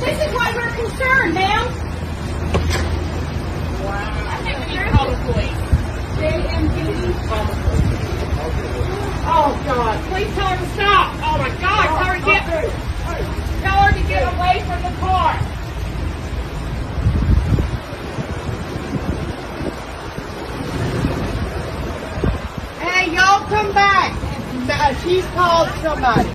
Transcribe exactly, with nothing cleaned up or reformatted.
This is why we're concerned, ma'am. Wow. I think we need to call the police. J M D. Call the police. Oh, God. Please tell her to stop. Oh, my God. Tell her to get, tell her to get away from the car. Hey, y'all come back. She's called somebody.